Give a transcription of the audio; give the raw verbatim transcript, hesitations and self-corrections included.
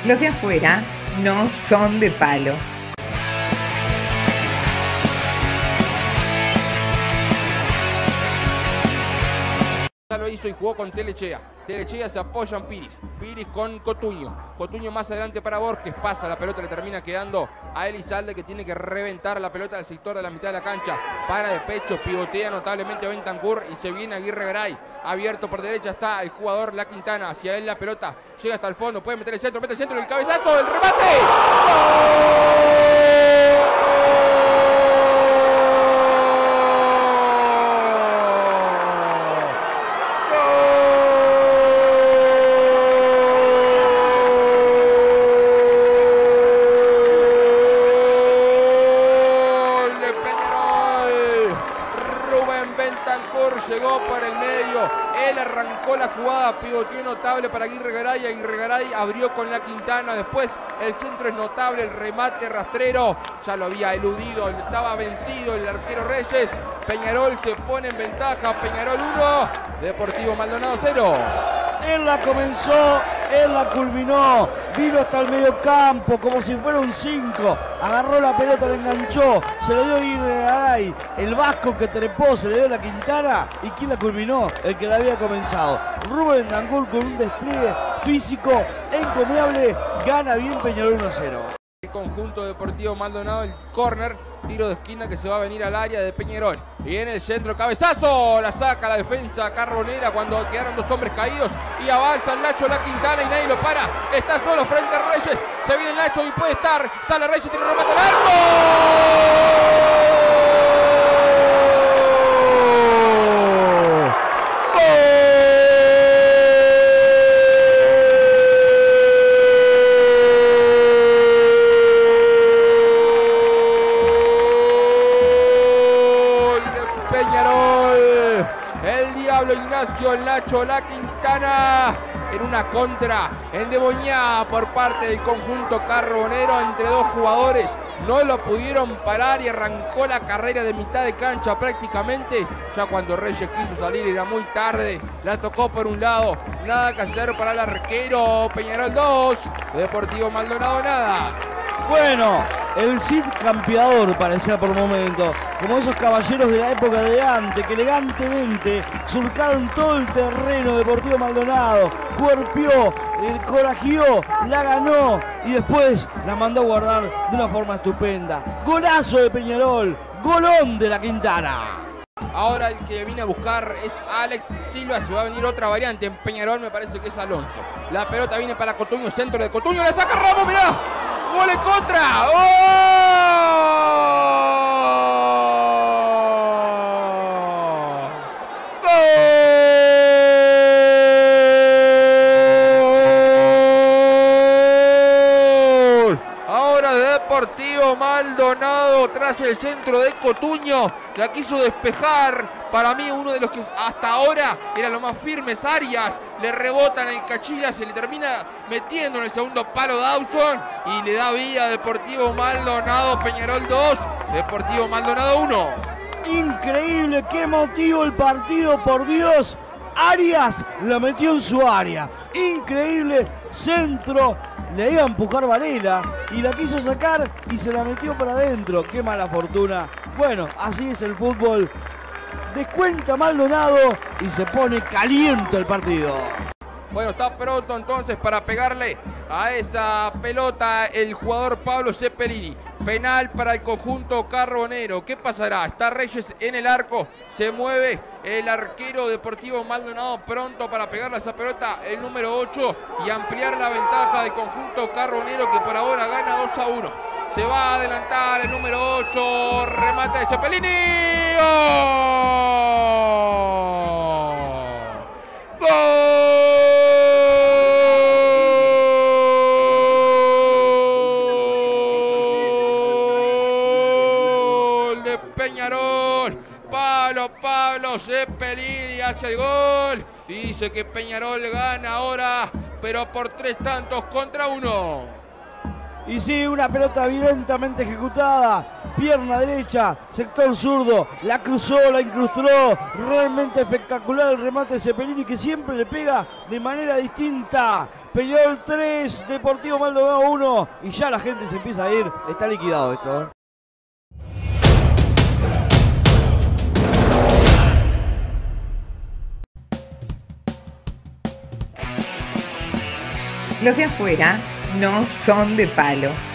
Los de afuera no son de palo. Ya lo hizo y jugó con Telechea. Telechea se apoya en Piris. Piris con Cotuño. Cotuño más adelante para Borges. Pasa la pelota, le termina quedando a Elizalde, que tiene que reventar la pelota del sector de la mitad de la cancha. Para de pecho, pivotea notablemente Bentancur y se viene Aguirre Garay. Abierto por derecha está el jugador La Quintana. Hacia él la pelota. Llega hasta el fondo. Puede meter el centro. Mete el centro. El cabezazo. El remate. Llegó por el medio, él arrancó la jugada, pivoteó notable para Aguirre Garay. Aguirre Garay abrió con La Quintana, después el centro es notable, el remate rastrero, ya lo había eludido, estaba vencido el arquero Reyes. Peñarol se pone en ventaja, Peñarol uno, Deportivo Maldonado cero. Él la comenzó, él la culminó, vino hasta el medio campo como si fuera un cinco, agarró la pelota, la enganchó, se le dio a Aguirre Garay, el vasco que trepó, se le dio a La Quintana, y ¿quién la culminó? El que la había comenzado. Rubén Bentancur con un despliegue físico encomiable, gana bien Peñarol uno a cero. El conjunto Deportivo Maldonado, el córner, tiro de esquina que se va a venir al área de Peñarol. Y en el centro, cabezazo, la saca la defensa Carbonera cuando quedaron dos hombres caídos. Y avanza el Nacho La Quintana y nadie lo para. Está solo frente a Reyes. Se viene el Nacho y puede estar. Sale Reyes, tiene remate al arco. Ignacio el Nacho La Quintana en una contra endemoniada por parte del conjunto carbonero entre dos jugadores. No lo pudieron parar y arrancó la carrera de mitad de cancha prácticamente. Ya cuando Reyes quiso salir era muy tarde. La tocó por un lado. Nada que hacer para el arquero. Peñarol dos, Deportivo Maldonado nada. Bueno, el Cid campeador parecía por momento, como esos caballeros de la época de antes, que elegantemente surcaron todo el terreno. Deportivo Maldonado cuerpió, el corajió, la ganó y después la mandó a guardar de una forma estupenda. Golazo de Peñarol, golón de La Quintana. Ahora el que viene a buscar es Alex Silva. Se va a venir otra variante en Peñarol, me parece que es Alonso. La pelota viene para Cotuño, centro de Cotuño, la saca Ramos, mirá. ¡Gol en contra! ¡Oh! ¡Gol! Ahora Deportivo Maldonado tras el centro de Cotuño. La quiso despejar. Para mí uno de los que hasta ahora era lo más firme es Arias. Le rebotan el Cachila, se le termina metiendo en el segundo palo Dawson y le da vía a Deportivo Maldonado. Peñarol dos, Deportivo Maldonado uno. Increíble, qué emotivo el partido, por Dios. Arias la metió en su área. Increíble, centro. Le iba a empujar Varela y la quiso sacar y se la metió para adentro. Qué mala fortuna. Bueno, así es el fútbol. Descuenta Maldonado y se pone caliente el partido. Bueno, está pronto entonces para pegarle a esa pelota el jugador Pablo Cepelini. Penal para el conjunto carbonero. ¿Qué pasará? Está Reyes en el arco. Se mueve el arquero Deportivo Maldonado pronto para pegarle a esa pelota el número ocho y ampliar la ventaja del conjunto carbonero, que por ahora gana dos a uno. Se va a adelantar el número ocho. Remate de Cepelini. ¡Gol! ¡Gol de Peñarol! Pablo, Pablo Cepelini hace el gol. Dice que Peñarol gana ahora, pero por tres tantos contra uno. Y sí, una pelota violentamente ejecutada, pierna derecha, sector zurdo, la cruzó, la incrustó, realmente espectacular el remate de Cepelini, que siempre le pega de manera distinta. Peñarol tres, Deportivo Maldonado uno. Y ya la gente se empieza a ir. Está liquidado esto, ¿eh? Los de afuera no son de palo.